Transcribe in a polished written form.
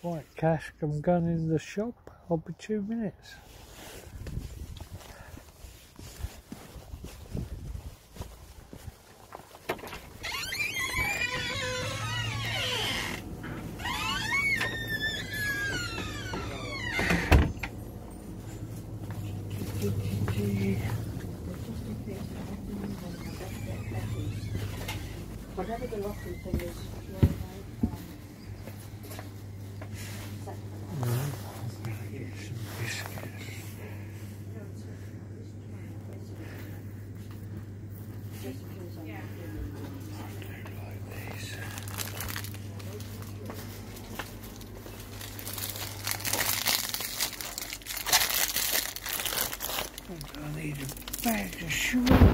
Right, Cash, I'm going in the shop. I'll be 2 minutes. Whatever the lottery thing is, I'm going to get some biscuits. I do like these. I'm going to need a bag of sugar.